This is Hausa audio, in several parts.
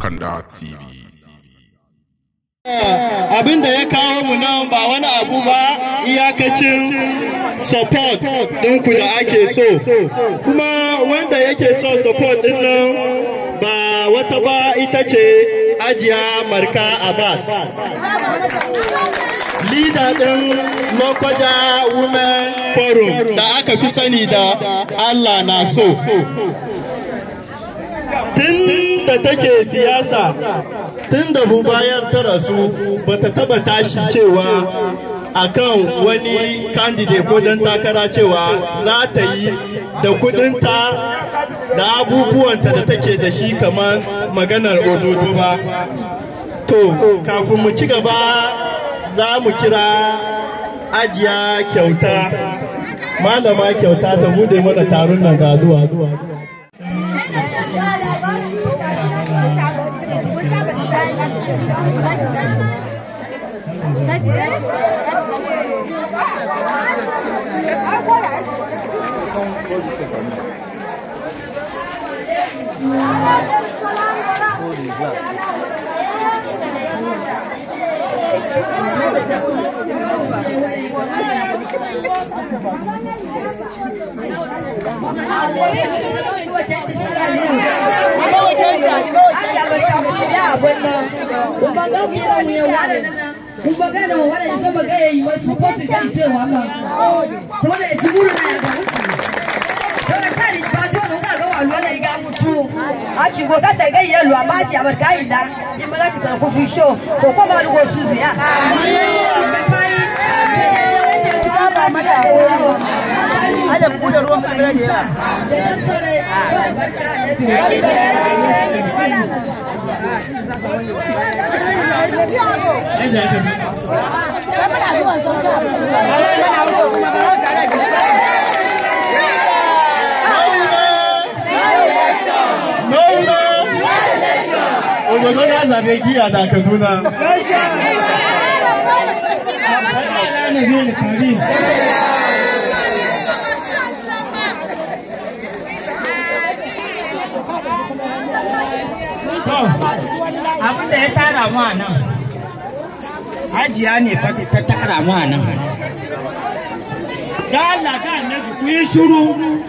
Kanda TV. Abin da ya kawo mu nan ba wani abu ba iyakacin support ɗinku da ake so, kuma wanda yake so support ɗin nan ba wata ba ita ce Hajiya Marka Abbas, leader ɗin Lokoja Women Forum da aka fi sani da Allah na so. Tun da take siyasa, tun da Bubayar ta rasu bata taba tashi cewa akan wani candidate ko dan takara cewa za ta yi da kudinta da abubuwanta da take da shi kamar maganar ododo ba. To, kafin mu ci gaba za mu kira Hajiya Kyauta, Malama Kyauta ta bude mana taron nan ga zuwa. Achigo kata ga yelo abati abarkaida imala kita ko fisho ko ko ba lugo suzu ya ada buda ruwan kamera ne Ogodo na zabe giya da Kaduna. Abin da ya tara mu a nan, Hajiya ne fa ta tara mu a nan. Da Allah da Annabi ku yi shiru.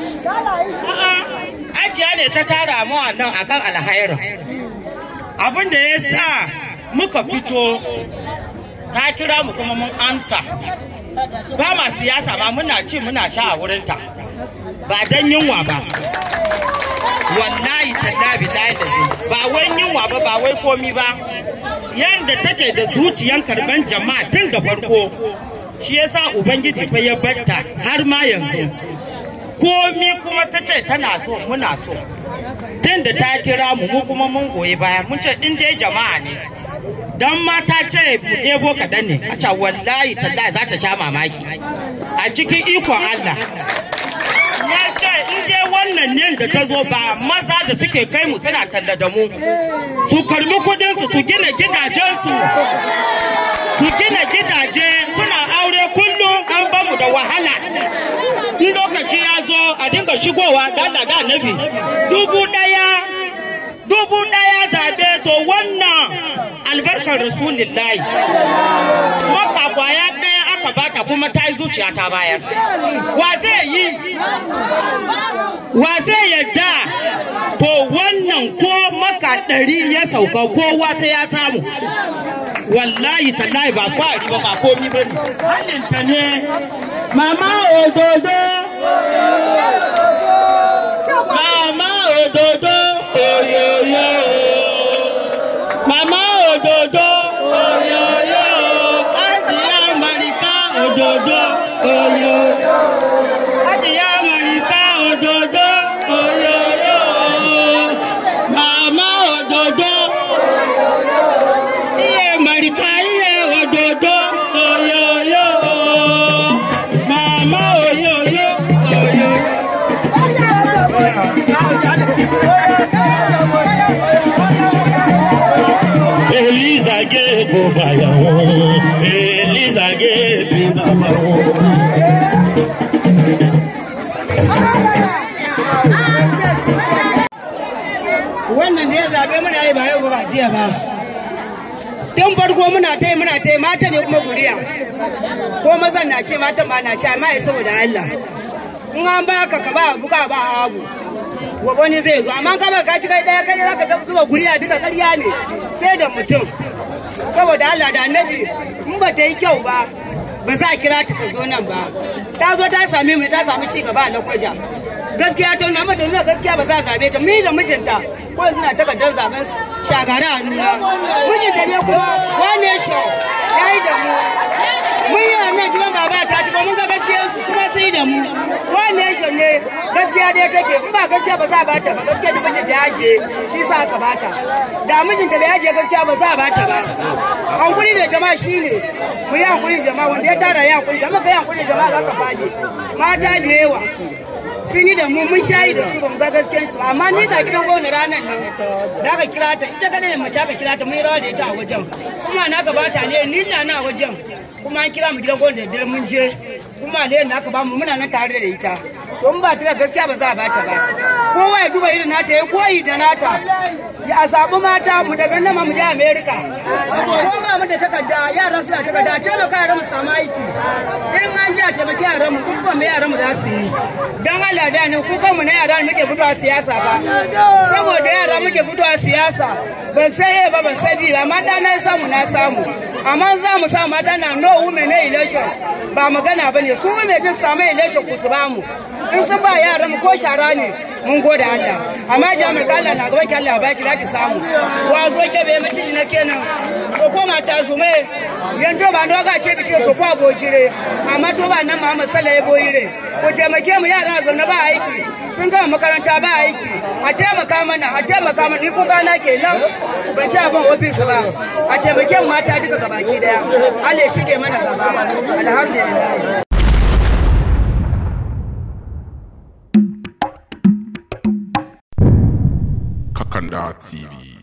Hajiya ne ta tara mu a nan akan alhairu. Abin da ya sa muka fito ta kira mu kuma mun amsa, ba ma siyasa ba, muna ci muna sha a wurinta ba don yunwa ba, wallahi tallabi da ba wai yunwa ba, ba wai komi ba, yanda take da zuciyan karban jama'a tun da farko shi yasa ubangiji fa ya batta har ma yanzu komi kuma ta ce tana so muna so. Tun da ta kira mu kuma mun goyi baya, mun ce in dai jama'a ne, don mata ce mu ɗebo kaɗan ne, a ce wallahi tallahi za ta sha mamaki a cikin ikon Allah. Ya ce in dai wannan ne da ta zo ba maza da suke kai mu suna talla da mu, su karbi kudinsu su gina gidajensu, su gina gidaje suna aure kullum an bamu da wahala. In lokaci ya zo a dinga shigowa da daga Annabi 1000 zabe, to wannan albarkar Rasulullahi maka kwaya ɗaya aka bata kuma ta yi zuciya ta bayar. Wa zai yi? Wa zai yadda? To wannan ko maka 100 ya sauka kowa sai ya samu. Wallahi tallahi ba kwari ba komi ba ne. Halinta ne Mama Ododo, Mama Ododo, oyoyo, Mama Ododo, oyoyo, Hajiya Marika Ododo, oyoyo, Hajiya Marika Ododo, oyoyo, Mama Ododo, Iye Marika Iye Ododo, oyoyo. Eliza ge bobaya o, Eliza ge bibama o. Wannan da ya zabe mana yayi ba yau ba jiya ba. Tun farko muna ta yi mata ne kuma guriya. Ko mazan na ce matan ba na ce amma ya saboda Allah. In an baka ka ba abu ka ba abu. Wani zai zo amma kama ka ci kai daya kai zaka ta zuba guriya duka ƙarya ne sai da mutum. Saboda Allah da Annabi in ba ta yi kyau ba ba za a kira ta zo nan ba. Ta zo ta sami mu ta sami ci gaba a Lakwaja. Gaskiya ta nuna mata nuna gaskiya ba za a zabe ta mi da mijinta ko yanzu na takardar zaben shagara a nuna. Mijinta ne kuma wane shi ya yi da mu. Mun yi nan gidan baba ta ci ba mun ga gaskiyar su kuma sai da mu. Wane shi ne gaskiya dai take in ba gaskiya ba za a bata ba gaskiya da mijinta ya je shi sa aka bata. Da mijinta bai yaje gaskiya ba za a bata ba. Hankuri da jama'a shine ku yi hankuri da jama'a wanda ya tara ya hankuri jama'a ka yi hankuri da jama'a za ka faje. Mata da yawa sun yi da mu mun shayi da su ba mu ga gaskiyar su amma ni da gidan gwamnati ranar nan da aka kira ta ita kadai mace aka kira ta mun yi rawa da ita a wajen kuma na gabata ne ni na wajen kuma an kira mu gidan gwamnati da dare mun je kuma alayyar da aka ba mu muna nan tare da ita don ba ta da gaskiya ba za a bata ba kowa ya duba irin nata ya koyi da nata ya sabu mata mu daga nan mu je America ko ba mu da takarda yara suna takarda taimaka yaran mu samu aiki in an ji a taimaki yaran mu kuma me yaran mu za su yi dan Allah da ne ku kanmu na yara muke fitowa siyasa ba saboda yara muke fitowa siyasa ban sai ba ban sai bi ba amma da na samu amma za mu samu mata na no women election ba magana bane su women din samu election ku su ba mu in sun ba yaran mu ko shara ne mun gode Allah amma jami'ar Allah na gaba ki Allah ba ki laki samu wa zo ke be miji na kenan ko koma ta zume yanzu ba no ga ce bice su kwa bojire amma to ba nan Muhammad sallallahu alaihi boyire ko taimake mu yara zauna ba aiki sun gama makaranta ba aiki a taimaka mana ni kun gana kenan ban ci abin ofis ba a taimake mu mata duka gabaki daya Allah ya shige mana gaba alhamdulillah. Kakanda TV.